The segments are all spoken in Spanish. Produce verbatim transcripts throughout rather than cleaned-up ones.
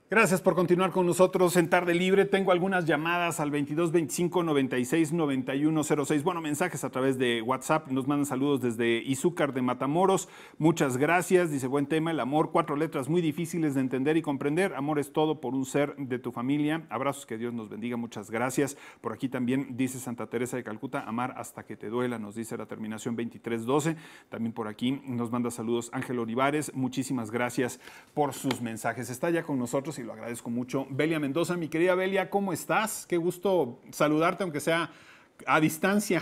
Gracias por continuar con nosotros en Tarde Libre. Tengo algunas llamadas al veintidós veinticinco noventa y seis noventa y uno cero seis. Bueno, mensajes a través de WhatsApp. Nos mandan saludos desde Izúcar de Matamoros. Muchas gracias. Dice, buen tema, el amor. Cuatro letras muy difíciles de entender y comprender. Amor es todo por un ser de tu familia. Abrazos, que Dios nos bendiga. Muchas gracias. Por aquí también dice Santa Teresa de Calcuta, amar hasta que te duela. Nos dice la terminación veintitrés doce. También por aquí nos manda saludos Ángel Olivares. Muchísimas gracias por sus mensajes. Está ya con nosotros y lo agradezco mucho. Belia Mendoza, mi querida Belia, ¿cómo estás? Qué gusto saludarte, aunque sea a distancia.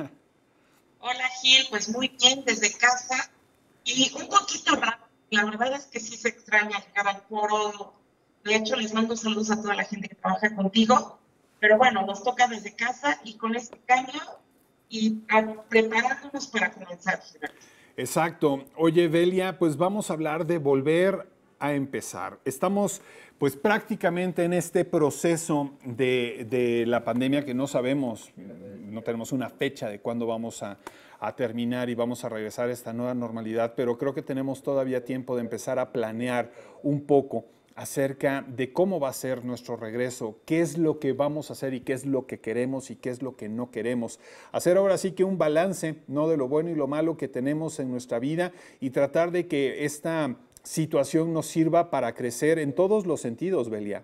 Hola Gil, pues muy bien desde casa y un poquito raro. La verdad es que sí se extraña llegar al foro. De hecho, les mando saludos a toda la gente que trabaja contigo. Pero bueno, nos toca desde casa y con este cambio y a, preparándonos para comenzar. Exacto. Oye, Belia, pues vamos a hablar de volver a empezar. Estamos pues prácticamente en este proceso de, de la pandemia que no sabemos, no tenemos una fecha de cuándo vamos a, a terminar y vamos a regresar a esta nueva normalidad, pero creo que tenemos todavía tiempo de empezar a planear un poco acerca de cómo va a ser nuestro regreso, qué es lo que vamos a hacer y qué es lo que queremos y qué es lo que no queremos. Hacer ahora sí que un balance, ¿no?, de lo bueno y lo malo que tenemos en nuestra vida y tratar de que esta situación nos sirva para crecer en todos los sentidos, Belia.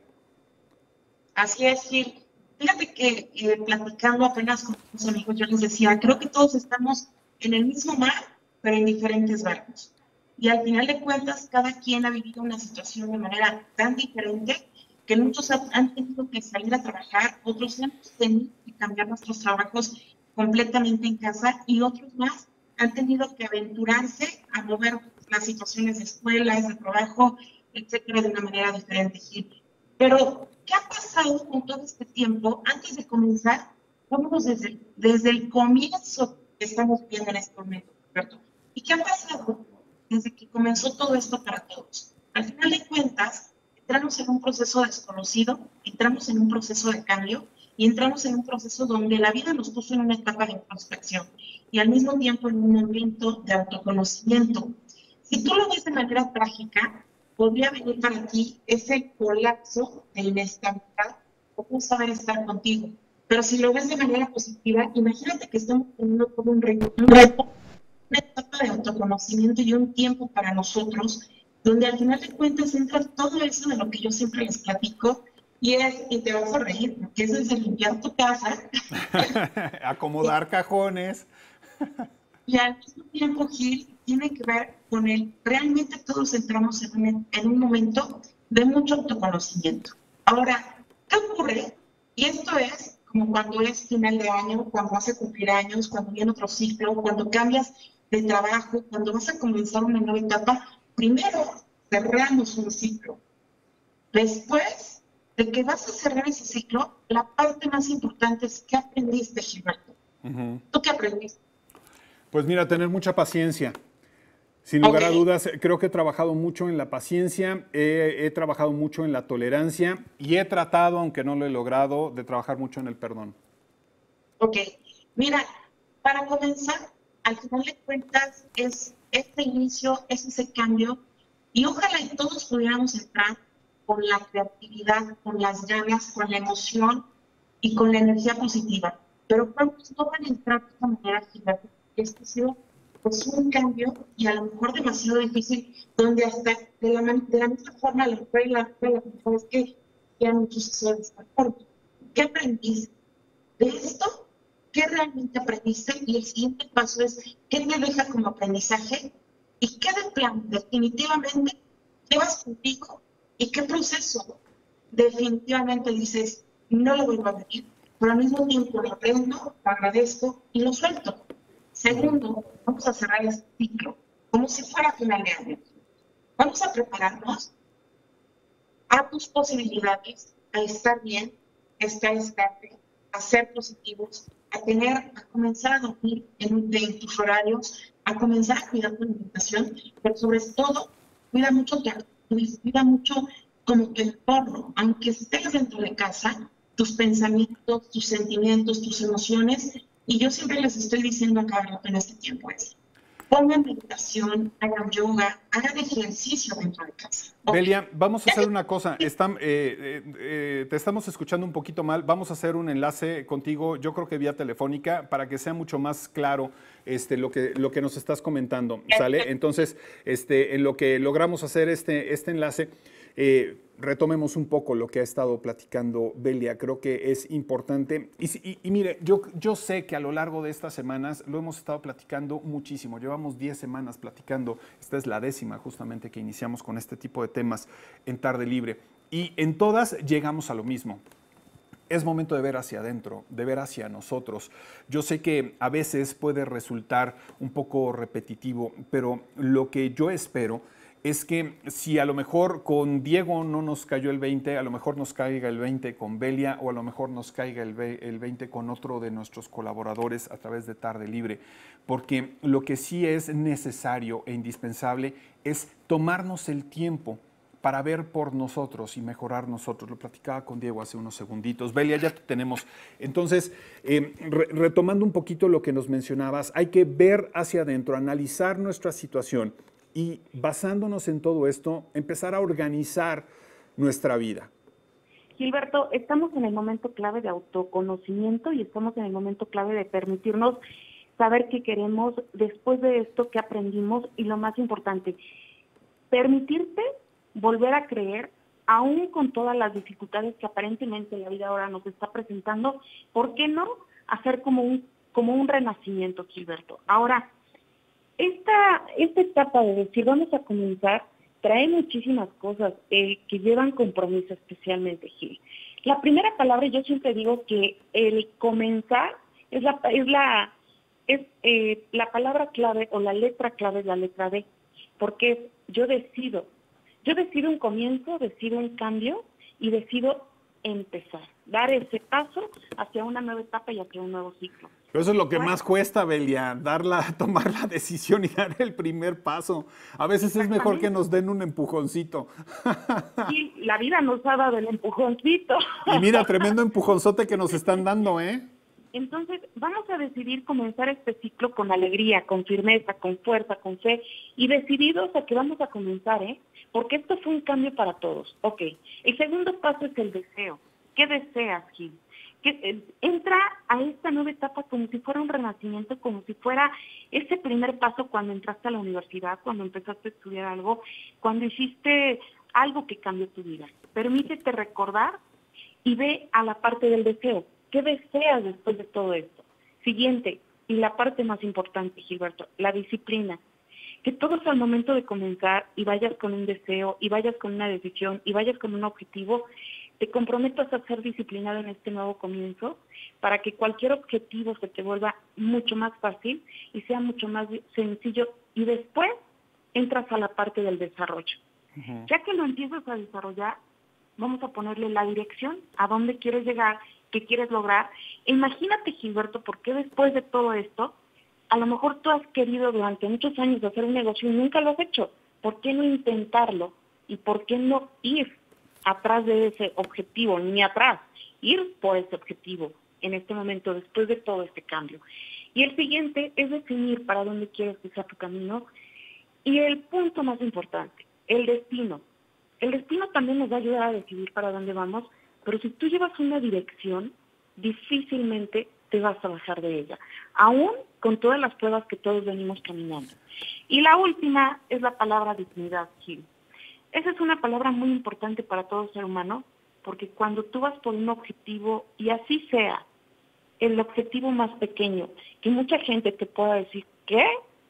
Así es, Gil. Fíjate que eh, platicando apenas con mis amigos, yo les decía, creo que todos estamos en el mismo mar, pero en diferentes barcos. Y al final de cuentas, cada quien ha vivido una situación de manera tan diferente que muchos han tenido que salir a trabajar, otros hemos tenido que cambiar nuestros trabajos completamente en casa y otros más han tenido que aventurarse a mover las situaciones de escuelas, de trabajo, etcétera, de una manera diferente, Gil. Pero, ¿qué ha pasado con todo este tiempo? Antes de comenzar, vámonos desde, desde el comienzo que estamos viendo en este momento, Roberto. ¿Y qué ha pasado desde que comenzó todo esto para todos? Al final de cuentas, entramos en un proceso desconocido, entramos en un proceso de cambio y entramos en un proceso donde la vida nos puso en una etapa de introspección y al mismo tiempo en un momento de autoconocimiento. Si tú lo ves de manera trágica, podría venir para ti ese colapso de inestabilidad o no saber estar contigo. Pero si lo ves de manera positiva, imagínate que estamos teniendo todo un reto, un reto, una etapa de autoconocimiento y un tiempo para nosotros, donde al final de cuentas entra todo eso de lo que yo siempre les platico, y es, y te vas a reír, porque es desde limpiar tu casa. Acomodar cajones. Y al mismo tiempo, Gil, tiene que ver con el, realmente todos entramos en un, en un momento de mucho autoconocimiento. Ahora, ¿qué ocurre? Y esto es como cuando es final de año, cuando vas a cumplir años, cuando viene otro ciclo, cuando cambias de trabajo, cuando vas a comenzar una nueva etapa. Primero, cerramos un ciclo. Después de que vas a cerrar ese ciclo, la parte más importante es ¿qué aprendiste, Gilberto? Uh-huh. ¿Tú qué aprendiste? Pues mira, tener mucha paciencia. Sin lugar okay. a dudas, creo que he trabajado mucho en la paciencia, he, he trabajado mucho en la tolerancia y he tratado, aunque no lo he logrado, de trabajar mucho en el perdón. Ok, mira, para comenzar, al final de cuentas, es este inicio, es ese cambio, y ojalá y todos pudiéramos entrar con la creatividad, con las ganas, con la emoción y con la energía positiva. Pero ¿cuántos no van a entrar de esta manera, Gilberto? Este ha sido pues, un cambio y a lo mejor demasiado difícil, donde hasta de la, de la misma forma a lo mejor la, la, la es que ya muchos se de esta forma. ¿Qué aprendiste de esto? ¿Qué realmente aprendiste? Y el siguiente paso es, ¿qué te deja como aprendizaje? ¿Y qué de plan definitivamente llevas contigo? ¿Y qué proceso definitivamente dices, no lo vuelvo a vivir, pero al mismo tiempo lo aprendo, lo agradezco y lo suelto? Segundo, vamos a cerrar este ciclo como si fuera final de año. Vamos a prepararnos a tus posibilidades, a estar bien, a estar estable, a ser positivos, a tener, a comenzar a dormir en, en tus horarios, a comenzar a cuidar tu alimentación, pero sobre todo, cuida mucho tu, cuida mucho como tu entorno, aunque estés dentro de casa, tus pensamientos, tus sentimientos, tus emociones. Y yo siempre les estoy diciendo a cada rato en este tiempo eso. pongan meditación, hagan yoga, hagan ejercicio dentro de casa. Belia, vamos a hacer una cosa. Están, eh, eh, eh, te estamos escuchando un poquito mal. Vamos a hacer un enlace contigo, yo creo que vía telefónica, para que sea mucho más claro este, lo, que, lo que nos estás comentando. ¿Sale? Entonces, este, en lo que logramos hacer este, este enlace, eh, retomemos un poco lo que ha estado platicando Belia. Creo que es importante. Y, y, y mire, yo, yo sé que a lo largo de estas semanas lo hemos estado platicando muchísimo. Llevamos diez semanas platicando. Esta es la décima justamente que iniciamos con este tipo de temas en Tarde Libre. Y en todas llegamos a lo mismo. Es momento de ver hacia adentro, de ver hacia nosotros. Yo sé que a veces puede resultar un poco repetitivo, pero lo que yo espero es que si a lo mejor con Diego no nos cayó el veinte, a lo mejor nos caiga el veinte con Belia o a lo mejor nos caiga el veinte con otro de nuestros colaboradores a través de Tarde Libre. Porque lo que sí es necesario e indispensable es tomarnos el tiempo para ver por nosotros y mejorar nosotros. Lo platicaba con Diego hace unos segunditos. Belia, ya te tenemos. Entonces, eh, re retomando un poquito lo que nos mencionabas, hay que ver hacia adentro, analizar nuestra situación y basándonos en todo esto, empezar a organizar nuestra vida. Gilberto, estamos en el momento clave de autoconocimiento y estamos en el momento clave de permitirnos saber qué queremos después de esto que aprendimos y lo más importante, permitirte volver a creer, aún con todas las dificultades que aparentemente la vida ahora nos está presentando, ¿por qué no hacer como un, como un renacimiento, Gilberto? Ahora, esta, esta etapa de decir vamos a comenzar trae muchísimas cosas eh, que llevan compromiso especialmente, Gil. La primera palabra, yo siempre digo que el comenzar es la, es la, es, eh, la palabra clave o la letra clave es la letra D, porque es yo decido. Yo decido un comienzo, decido un cambio y decido empezar, dar ese paso hacia una nueva etapa y hacia un nuevo ciclo. Pero eso es lo que más cuesta, Belia, darla, tomar la decisión y dar el primer paso. A veces es mejor que nos den un empujoncito. Sí, la vida nos ha dado el empujoncito. Y mira, tremendo empujonzote que nos están dando, ¿eh? Entonces, vamos a decidir comenzar este ciclo con alegría, con firmeza, con fuerza, con fe, y decididos a que vamos a comenzar, ¿eh? Porque esto fue un cambio para todos. Ok, el segundo paso es el deseo. ¿Qué deseas, Gil? Que eh, entra a esta nueva etapa como si fuera un renacimiento, como si fuera ese primer paso cuando entraste a la universidad, cuando empezaste a estudiar algo, cuando hiciste algo que cambió tu vida. Permítete recordar y ve a la parte del deseo. ¿Qué deseas después de todo esto? Siguiente, y la parte más importante, Gilberto, la disciplina. Que todos al momento de comenzar y vayas con un deseo, y vayas con una decisión, y vayas con un objetivo, te comprometas a ser disciplinado en este nuevo comienzo para que cualquier objetivo se te vuelva mucho más fácil y sea mucho más sencillo. Y después entras a la parte del desarrollo. Uh-huh. Ya que lo empiezas a desarrollar, vamos a ponerle la dirección, a dónde quieres llegar, qué quieres lograr. Imagínate, Gilberto, por qué después de todo esto, a lo mejor tú has querido durante muchos años hacer un negocio y nunca lo has hecho. ¿Por qué no intentarlo? ¿Y por qué no ir atrás de ese objetivo? Ni atrás, ir por ese objetivo en este momento, después de todo este cambio. Y el siguiente es definir para dónde quieres que sea tu camino. Y el punto más importante, el destino. El destino también nos va a ayudar a decidir para dónde vamos, pero si tú llevas una dirección, difícilmente te vas a bajar de ella, aún con todas las pruebas que todos venimos caminando. Y la última es la palabra dignidad, Gil. Esa es una palabra muy importante para todo ser humano, porque cuando tú vas por un objetivo, y así sea, el objetivo más pequeño, que mucha gente te pueda decir, ¿qué?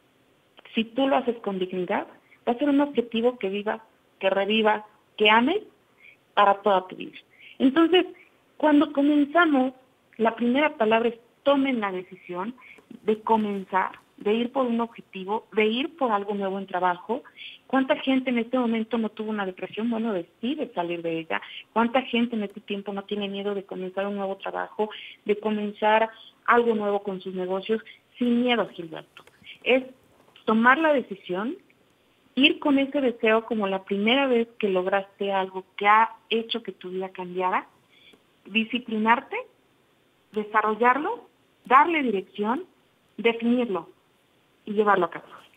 Si tú lo haces con dignidad, va a ser un objetivo que vivas, que revivas, que ames para toda tu vida. Entonces, cuando comenzamos, la primera palabra es tomen la decisión de comenzar, de ir por un objetivo, de ir por algo nuevo en trabajo. ¿Cuánta gente en este momento no tuvo una depresión? Bueno, decide salir de ella. ¿Cuánta gente en este tiempo no tiene miedo de comenzar un nuevo trabajo, de comenzar algo nuevo con sus negocios? Sin miedo, Gilberto. Es tomar la decisión, ir con ese deseo como la primera vez que lograste algo que ha hecho que tu vida cambiara, disciplinarte, desarrollarlo, darle dirección, definirlo y llevarlo a cabo.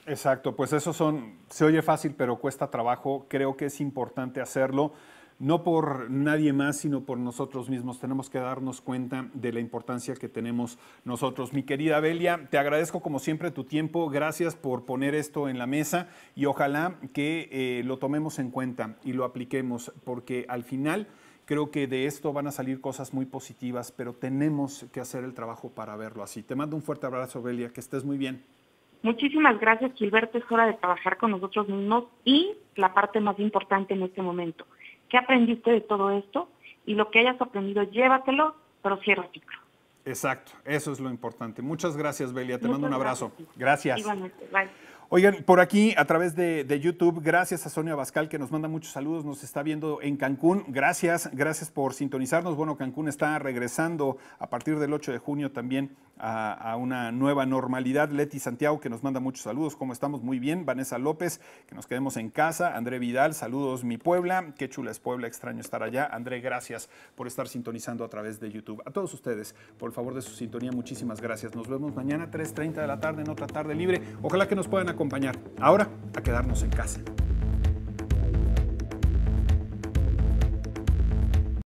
Exacto, pues eso son, se oye fácil, pero cuesta trabajo. Creo que es importante hacerlo, no por nadie más, sino por nosotros mismos. Tenemos que darnos cuenta de la importancia que tenemos nosotros. Mi querida Belia, te agradezco como siempre tu tiempo. Gracias por poner esto en la mesa y ojalá que eh, lo tomemos en cuenta y lo apliquemos, porque al final creo que de esto van a salir cosas muy positivas, pero tenemos que hacer el trabajo para verlo así. Te mando un fuerte abrazo, Belia, que estés muy bien. Muchísimas gracias, Gilberto. Es hora de trabajar con nosotros mismos y la parte más importante en este momento. ¿Qué aprendiste de todo esto? Y lo que hayas aprendido, llévatelo, pero cierra el ciclo. Exacto, eso es lo importante. Muchas gracias, Belia. Te Muchas mando un abrazo. Gracias. Gracias. Igualmente. Bye. Oigan, por aquí a través de, de YouTube, gracias a Sonia Abascal que nos manda muchos saludos, nos está viendo en Cancún. Gracias, gracias por sintonizarnos. Bueno, Cancún está regresando a partir del ocho de junio también a, a una nueva normalidad. Leti Santiago que nos manda muchos saludos, ¿cómo estamos? Muy bien. Vanessa López, que nos quedemos en casa. André Vidal, saludos mi Puebla. Qué chula es Puebla, extraño estar allá. André, gracias por estar sintonizando a través de YouTube. A todos ustedes, por el favor de su sintonía, muchísimas gracias. Nos vemos mañana a tres treinta de la tarde en otra tarde libre. Ojalá que nos puedan acompañar. Ahora, a quedarnos en casa.